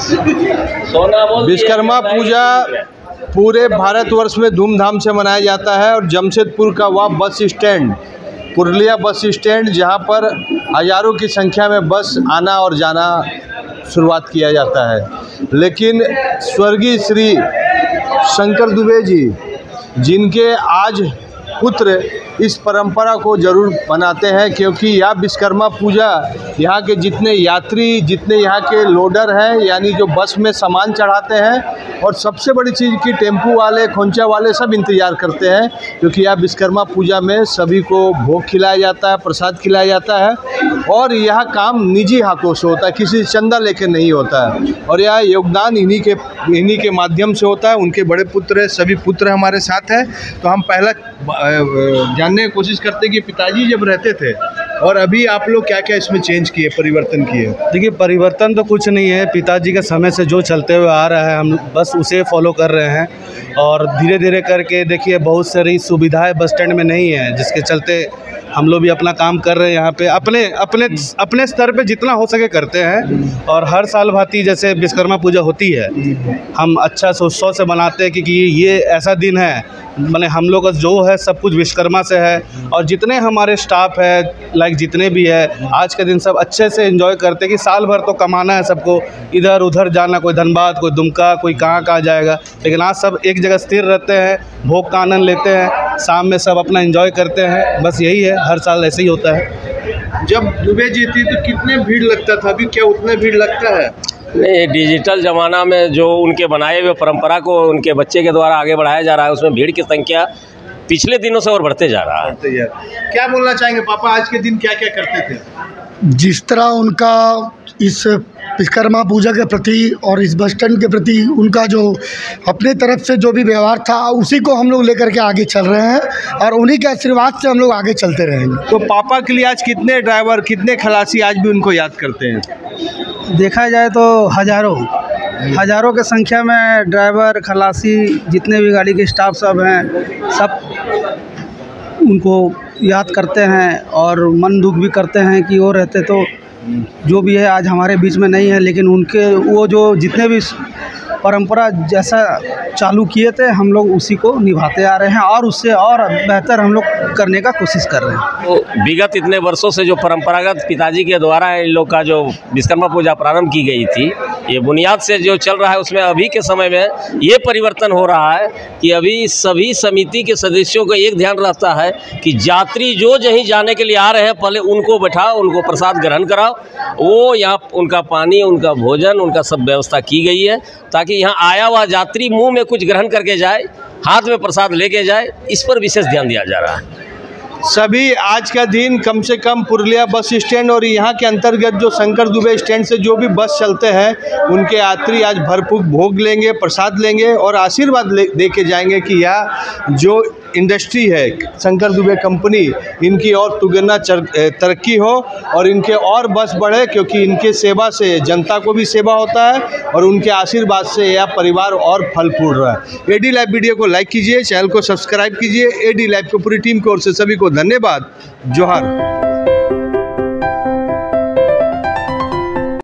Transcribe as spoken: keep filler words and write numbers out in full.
विश्वकर्मा पूजा पूरे भारतवर्ष में धूमधाम से मनाया जाता है और जमशेदपुर का वह bus stand, Purulia bus stand, जहां पर हज़ारों की संख्या में बस आना और जाना शुरुआत किया जाता है। लेकिन स्वर्गीय श्री शंकर दुबे जी, जिनके आज पुत्र इस परंपरा को ज़रूर बनाते हैं, क्योंकि यह विश्वकर्मा पूजा यहाँ के जितने यात्री, जितने यहाँ के लोडर हैं, यानी जो बस में सामान चढ़ाते हैं, और सबसे बड़ी चीज़ कि टेम्पू वाले, खोंचा वाले सब इंतज़ार करते हैं, क्योंकि यह विश्वकर्मा पूजा में सभी को भोग खिलाया जाता है, प्रसाद खिलाया जाता है, और यह काम निजी हाथों से होता है, किसी चंदा लेकर नहीं होता है, और यह योगदान इन्हीं के इन्हीं के माध्यम से होता है। उनके बड़े पुत्र, सभी पुत्र हमारे साथ हैं। तो हम पहला जानने की कोशिश करते हैं कि पिताजी जब रहते थे और अभी आप लोग क्या क्या इसमें चेंज किए, परिवर्तन किए? देखिए, परिवर्तन तो कुछ नहीं है। पिताजी के समय से जो चलते हुए आ रहा है, हम बस उसे फॉलो कर रहे हैं, और धीरे धीरे करके देखिए बहुत सारी सुविधाएं बस स्टैंड में नहीं है, जिसके चलते हम लोग भी अपना काम कर रहे हैं यहाँ पे, अपने अपने अपने स्तर पे जितना हो सके करते हैं। और हर साल भांति जैसे विश्वकर्मा पूजा होती है, हम अच्छा से उत्सव से मनाते हैं, क्योंकि ये ऐसा दिन है, माने हम लोग का जो है सब कुछ विश्वकर्मा से है, और जितने हमारे स्टाफ है, लाइक जितने भी है, आज के दिन सब अच्छे से एंजॉय करते हैं कि साल भर तो कमाना है सबको, इधर उधर जाना, कोई धनबाद, कोई दुमका, कोई कहाँ कहाँ जाएगा, लेकिन आज सब एक जगह स्थिर रहते हैं, भोग का आनंद लेते हैं, शाम में सब अपना एंजॉय करते हैं। बस यही है, हर साल ऐसे ही होता है। जब दुबे जी थी तो कितने भीड़ लगता था, अभी क्या उतने भीड़ लगता है? नहीं, डिजिटल ज़माना में जो उनके बनाए हुए परंपरा को उनके बच्चे के द्वारा आगे बढ़ाया जा रहा है, उसमें भीड़ की संख्या पिछले दिनों से और बढ़ते जा रहा है। क्या बोलना चाहेंगे पापा, आज के दिन क्या क्या करते थे? जिस तरह उनका इस विश्वकर्मा पूजा के प्रति और इस बस स्टैंड के प्रति उनका जो अपने तरफ से जो भी व्यवहार था, उसी को हम लोग लेकर के आगे चल रहे हैं, और उन्हीं के आशीर्वाद से हम लोग आगे चलते रहेंगे। तो पापा के लिए आज कितने ड्राइवर, कितने खलासी आज भी उनको याद करते हैं? देखा जाए तो हज़ारों हज़ारों के संख्या में ड्राइवर, खलासी, जितने भी गाड़ी के स्टाफ सब हैं, सब उनको याद करते हैं, और मन दुख भी करते हैं कि वो रहते तो जो भी है आज हमारे बीच में नहीं है, लेकिन उनके वो जो जितने भी परंपरा जैसा चालू किए थे, हम लोग उसी को निभाते आ रहे हैं, और उससे और बेहतर हम लोग करने का कोशिश कर रहे हैं। तो विगत इतने वर्षों से जो परंपरागत पिताजी के द्वारा इन लोग का जो विश्वकर्मा पूजा प्रारंभ की गई थी, ये बुनियाद से जो चल रहा है, उसमें अभी के समय में ये परिवर्तन हो रहा है कि अभी सभी समिति के सदस्यों को एक ध्यान रहता है कि यात्री जो जहीं जाने के लिए आ रहे हैं, पहले उनको बैठाओ, उनको प्रसाद ग्रहण कराओ, वो यहाँ उनका पानी, उनका भोजन, उनका सब व्यवस्था की गई है, ताकि यहाँ आया हुआ यात्री मुंह में कुछ ग्रहण करके जाए, हाथ में प्रसाद लेके जाए। इस पर विशेष ध्यान दिया जा रहा है। सभी आज का दिन कम से कम पुरुलिया बस स्टैंड और यहाँ के अंतर्गत जो शंकर दुबे स्टैंड से जो भी बस चलते हैं, उनके यात्री आज भरपूर भोग लेंगे, प्रसाद लेंगे, और आशीर्वाद ले दे के जाएंगे कि यह जो इंडस्ट्री है शंकर दुबे कंपनी, इनकी और दुगना तरक्की हो और इनके और बस बढ़े, क्योंकि इनके सेवा से जनता को भी सेवा होता है, और उनके आशीर्वाद से यह परिवार और फल फूल रहा है। एडी लाइव वीडियो को लाइक कीजिए, चैनल को सब्सक्राइब कीजिए। एडी लाइव की पूरी टीम की ओर से सभी को धन्यवाद। जोहार।